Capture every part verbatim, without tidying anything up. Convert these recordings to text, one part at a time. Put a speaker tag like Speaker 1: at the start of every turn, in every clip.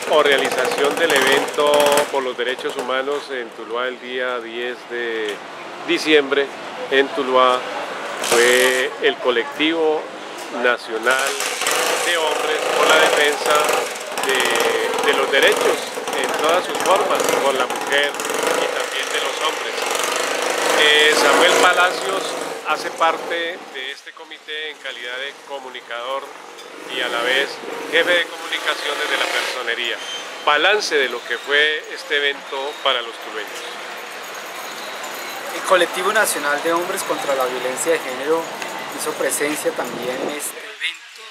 Speaker 1: o realización del evento por los derechos humanos en Tuluá el día diez de diciembre en Tuluá fue el colectivo nacional de hombres por la defensa de, de los derechos en todas sus formas, por la mujer y también de los hombres. Eh, Samuel Palacios hace parte de este comité en calidad de comunicador y a la vez jefe de comunicaciones de la personería. Balance de lo que fue este evento para los tulueños.
Speaker 2: El Colectivo Nacional de Hombres contra la Violencia de Género hizo presencia también en este evento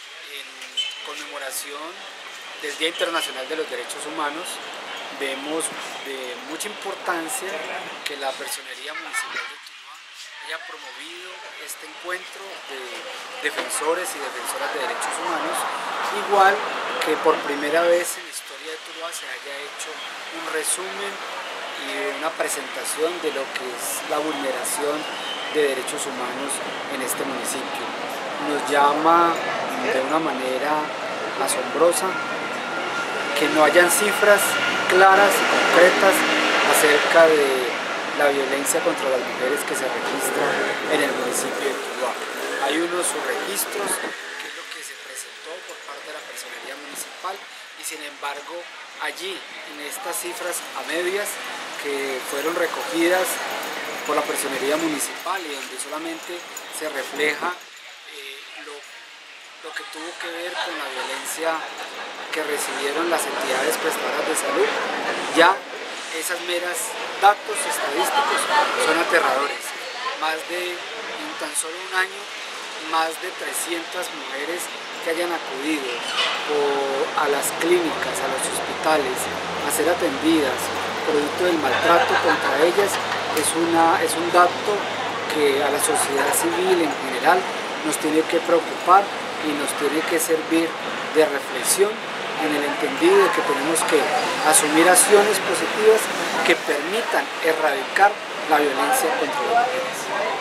Speaker 2: en conmemoración del Día Internacional de los Derechos Humanos. Vemos de mucha importancia que la Personería Municipal de Tuluá haya promovido este encuentro de defensores y defensoras de derechos humanos, igual que por primera vez en la historia de Tuluá se haya hecho un resumen y una presentación de lo que es la vulneración de derechos humanos en este municipio. Nos llama de una manera asombrosa que no hayan cifras claras y concretas acerca de la violencia contra las mujeres que se registra en el municipio de Tuluá. Hay unos subregistros, que es lo que se presentó por parte de la Personería Municipal, y sin embargo allí, en estas cifras a medias que fueron recogidas por la Personería Municipal y donde solamente se refleja eh, lo, lo que tuvo que ver con la violencia que recibieron las entidades prestadoras de salud, ya esas meras datos estadísticos son aterradores. Más de, en tan solo un año, más de trescientas mujeres que hayan acudido por, a las clínicas, a los hospitales, a ser atendidas producto del maltrato contra ellas, es, una, es un dato que a la sociedad civil en general nos tiene que preocupar y nos tiene que servir de reflexión en el entendido de que tenemos que asumir acciones positivas que permitan erradicar la violencia contra las mujeres.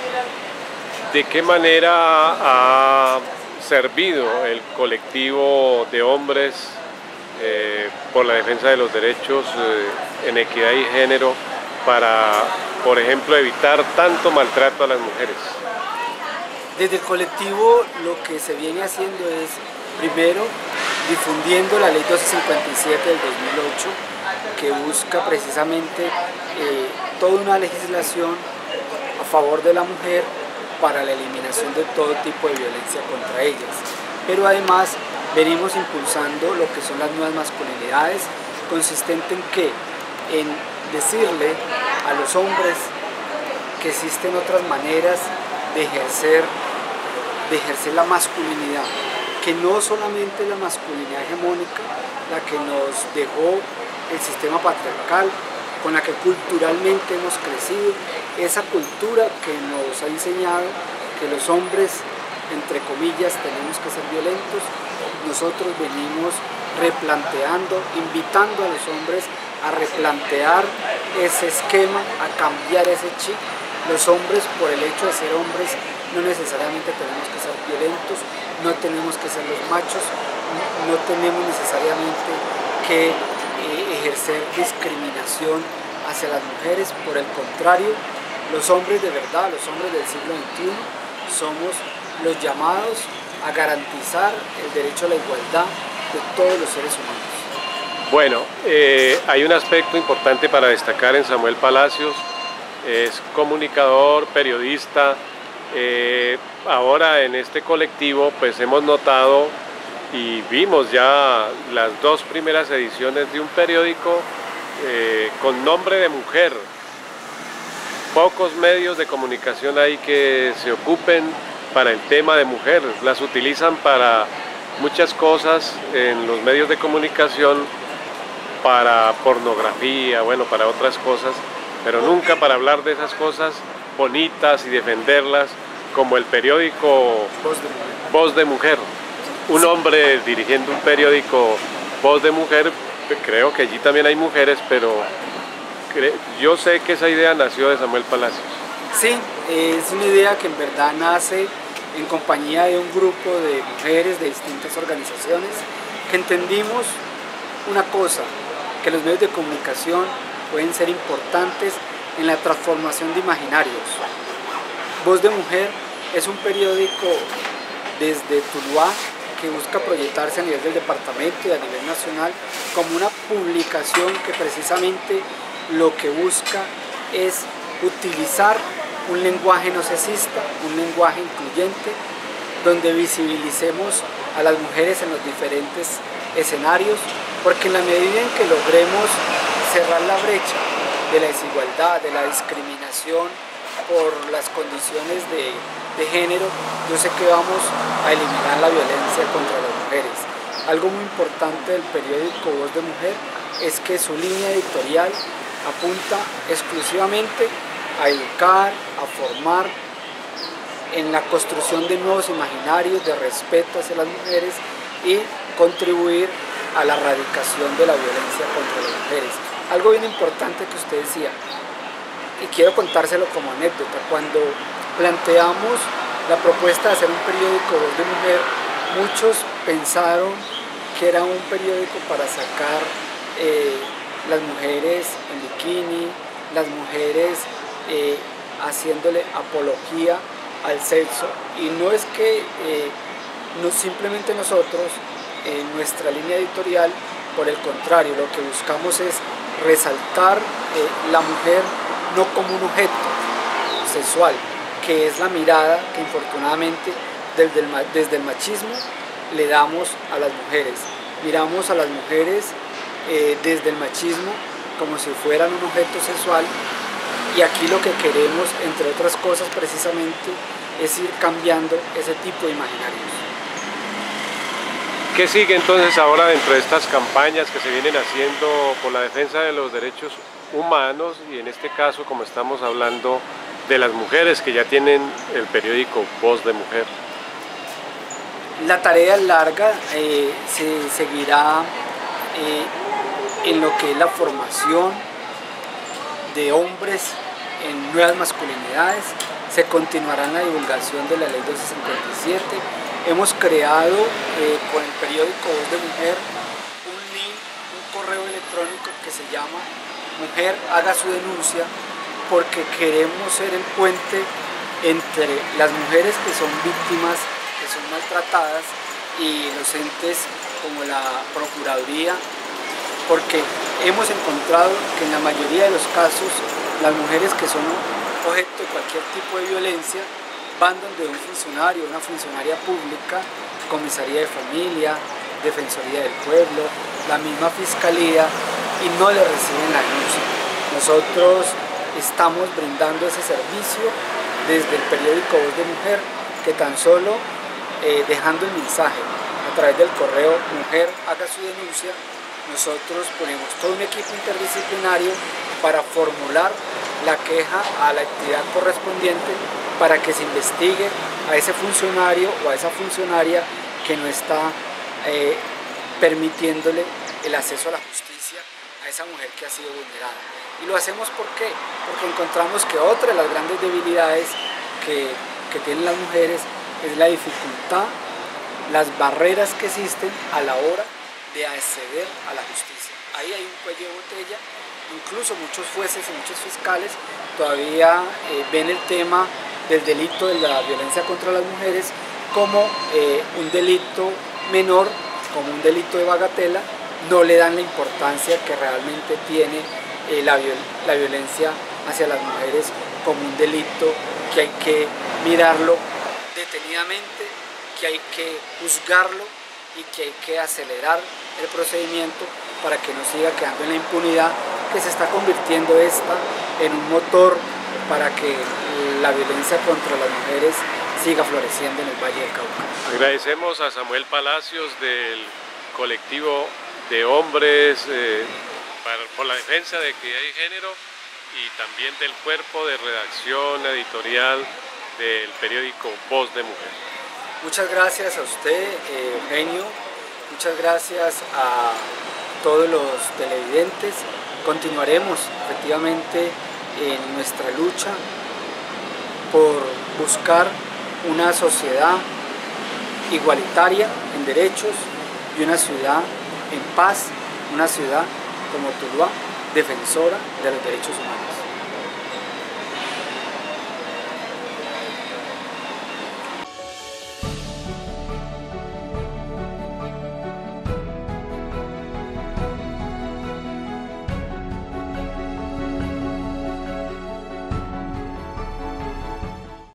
Speaker 1: ¿De qué manera ha servido el colectivo de hombres eh, por la defensa de los derechos eh, en equidad y género para, por ejemplo, evitar tanto maltrato a las mujeres?
Speaker 2: Desde el colectivo lo que se viene haciendo es, primero, difundiendo la ley doscientos cincuenta y siete del dos mil ocho, que busca precisamente eh, toda una legislación a favor de la mujer para la eliminación de todo tipo de violencia contra ellas. Pero además venimos impulsando lo que son las nuevas masculinidades, consistente en que, en decirle a los hombres que existen otras maneras de ejercer, de ejercer la masculinidad, que no solamente la masculinidad hegemónica, la que nos dejó el sistema patriarcal, con la que culturalmente hemos crecido, esa cultura que nos ha enseñado que los hombres, entre comillas, tenemos que ser violentos. Nosotros venimos replanteando, invitando a los hombres a replantear ese esquema, a cambiar ese chip. Los hombres, por el hecho de ser hombres, no necesariamente tenemos que ser violentos, no tenemos que ser los machos, no tenemos necesariamente que eh, ejercer discriminación hacia las mujeres. Por el contrario, los hombres de verdad, los hombres del siglo veintiuno, somos los llamados a garantizar el derecho a la igualdad de todos los seres humanos.
Speaker 1: Bueno, eh, hay un aspecto importante para destacar en Samuel Palacios. Es comunicador, periodista. Eh, ahora en este colectivo pues hemos notado y vimos ya las dos primeras ediciones de un periódico eh, con nombre de mujer. Pocos medios de comunicación hay que se ocupen para el tema de mujer. Las utilizan para muchas cosas en los medios de comunicación, para pornografía, bueno, para otras cosas, pero nunca para hablar de esas cosas bonitas y defenderlas, como el periódico
Speaker 2: Voz de Mujer.
Speaker 1: Voz de Mujer. Un hombre dirigiendo un periódico Voz de Mujer, creo que allí también hay mujeres, pero yo sé que esa idea nació de Samuel Palacios.
Speaker 2: Sí, es una idea que en verdad nace en compañía de un grupo de mujeres de distintas organizaciones que entendimos una cosa, que los medios de comunicación pueden ser importantes en la transformación de imaginarios. Voz de Mujer es un periódico desde Tuluá que busca proyectarse a nivel del departamento y a nivel nacional como una publicación que precisamente lo que busca es utilizar un lenguaje no sexista, un lenguaje incluyente, donde visibilicemos a las mujeres en los diferentes escenarios, porque en la medida en que logremos cerrar la brecha de la desigualdad, de la discriminación por las condiciones de, de género, yo sé que vamos a eliminar la violencia contra las mujeres. Algo muy importante del periódico Voz de Mujer es que su línea editorial apunta exclusivamente a educar, a formar, en la construcción de nuevos imaginarios de respeto hacia las mujeres y contribuir a la erradicación de la violencia contra las mujeres. Algo bien importante que usted decía, y quiero contárselo como anécdota, cuando planteamos la propuesta de hacer un periódico Voz de Mujer, muchos pensaron que era un periódico para sacar eh, las mujeres en bikini, las mujeres eh, haciéndole apología al sexo, y no es que eh, no, simplemente nosotros en nuestra línea editorial, por el contrario, lo que buscamos es resaltar eh, la mujer no como un objeto sexual, que es la mirada que infortunadamente desde el, desde el machismo le damos a las mujeres. Miramos a las mujeres eh, desde el machismo como si fueran un objeto sexual, y aquí lo que queremos, entre otras cosas, precisamente es ir cambiando ese tipo de imaginarios.
Speaker 1: ¿Qué sigue entonces ahora dentro de estas campañas que se vienen haciendo por la defensa de los derechos humanos, y en este caso, como estamos hablando, de las mujeres que ya tienen el periódico Voz de Mujer?
Speaker 2: La tarea es larga, eh, se seguirá eh, en lo que es la formación de hombres en nuevas masculinidades, se continuará en la divulgación de la ley doscientos cincuenta y siete. Hemos creado eh, con el periódico Voz de Mujer un link, un correo electrónico que se llama Mujer haga su denuncia, porque queremos ser el puente entre las mujeres que son víctimas, que son maltratadas, y los entes como la Procuraduría, porque hemos encontrado que en la mayoría de los casos las mujeres que son objeto de cualquier tipo de violencia van donde un funcionario, una funcionaria pública, comisaría de familia, defensoría del pueblo, la misma fiscalía, y no le reciben la denuncia. Nosotros estamos brindando ese servicio desde el periódico Voz de Mujer, que tan solo eh, dejando el mensaje a través del correo Mujer haga su denuncia, nosotros ponemos todo un equipo interdisciplinario para formular la queja a la entidad correspondiente para que se investigue a ese funcionario o a esa funcionaria que no está eh, permitiéndole el acceso a la justicia a esa mujer que ha sido vulnerada. Y lo hacemos ¿por qué? Porque encontramos que otra de las grandes debilidades que, que tienen las mujeres es la dificultad, las barreras que existen a la hora de acceder a la justicia. Ahí hay un cuello de botella, incluso muchos jueces y muchos fiscales todavía eh, ven el tema del delito de la violencia contra las mujeres como eh, un delito menor, como un delito de bagatela, no le dan la importancia que realmente tiene eh, la, viol la violencia hacia las mujeres como un delito que hay que mirarlo detenidamente, que hay que juzgarlo y que hay que acelerar el procedimiento para que no siga quedando en la impunidad, que se está convirtiendo esta en un motor para que la violencia contra las mujeres siga floreciendo en el Valle del Cauca.
Speaker 1: Agradecemos a Samuel Palacios del colectivo de hombres eh, para, por la defensa de equidad y género, y también del cuerpo de redacción editorial del periódico Voz de Mujer.
Speaker 2: Muchas gracias a usted, eh, Eugenio, muchas gracias a todos los televidentes. Continuaremos efectivamente en nuestra lucha por buscar una sociedad igualitaria en derechos y una ciudad en paz una ciudad como Tuluá, defensora de los derechos humanos.